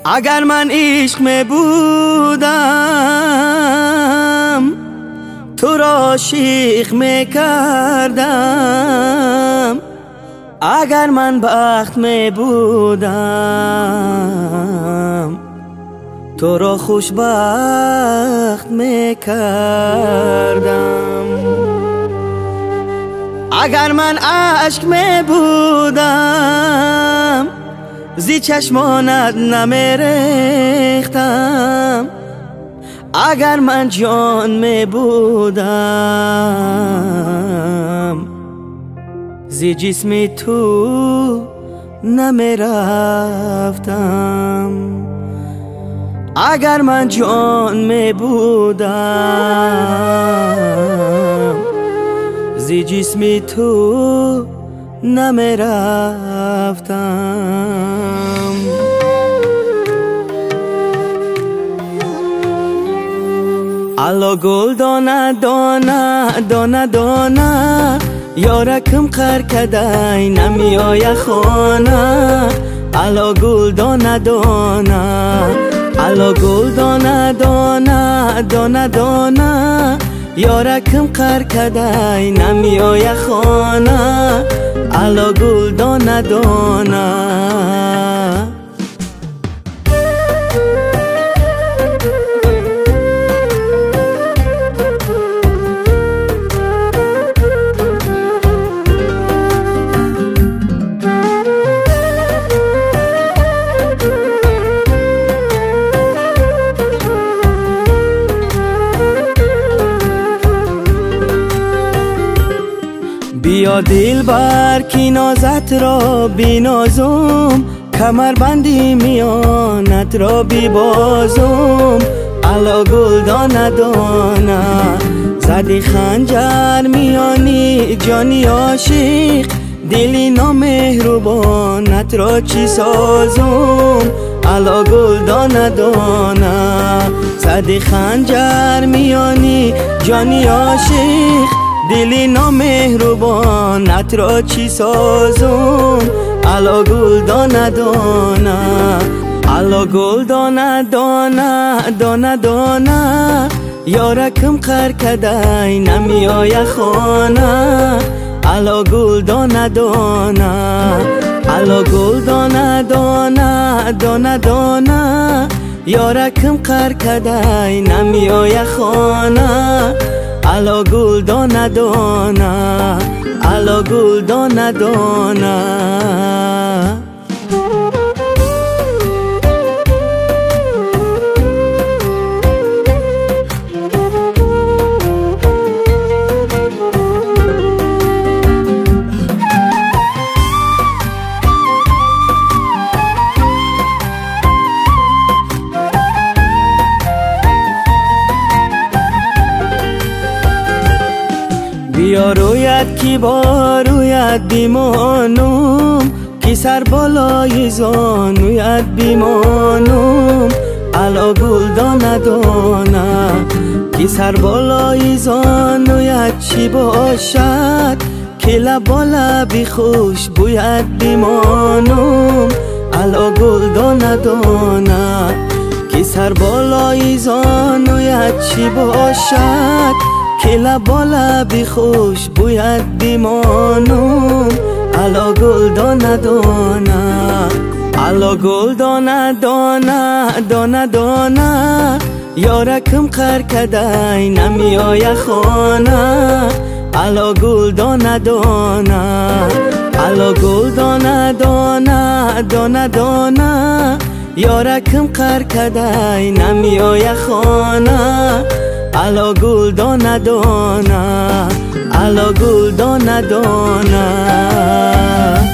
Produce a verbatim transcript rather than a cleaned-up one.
اگر من عشق می بودم تو را عاشق می کردم. اگر من بخت می بودم تو را خوشبخت می کردم. اگر من عشق می بودم زی چشمانت نمی ریختم. اگر من جان می بودم زی جسم تو نمی رفتم. اگر من جان می بودم زی جسم تو نمی رفتم. الا گل دانه دانه دانه دانه یارکم قر کدای نمی آی خانه. الا گل دانه دانه الا گل دانه دانه دانه دانه یارکم قر کدای نمی آی خانه. الا گل دانه دانه بیا دل بر کی نازت را بینازم، کمر بندی میانت را بی بازم. الا گل دانه دانه زدی خنجر میانی جانی عاشق، دلی نامهربانت را چی سازم. الا گل دانه دانه زدی خنجر میانی جانی عاشق، دلی نامهربانت را چی سازم. الا گل دانه دانه الا گل دانه دانه دانه دانه یارکم قر کدای نمی آی خانه. الا گل دانه دانه الا گل دانه دانه دانه دانه یارکم قر کدای نمی آی خانه. الا گل دانه دانه الا گل دانه دانه بیا رویت کی با رویت بیمانم، کی سر بالای زانویت بیمانم. الا گل دانه دانه کی سر بالای زانویت چی باشد، که لبا لبی خوش بویت بیمانم. الا گل دانه دانه کی سر بالای زانویت چی باشد، که لبا لبی خوش بویت بیمانم. الا گل دانه دانه الا گل دانه دانه دانه دانه یارکم قر کدای نمی آی خانه. الا گل دانه دانه الا گل دانه دانه دانه دانه یارکم قر کدای نمی آی خانه. الا گل دانه دانه الا گل دانه دانه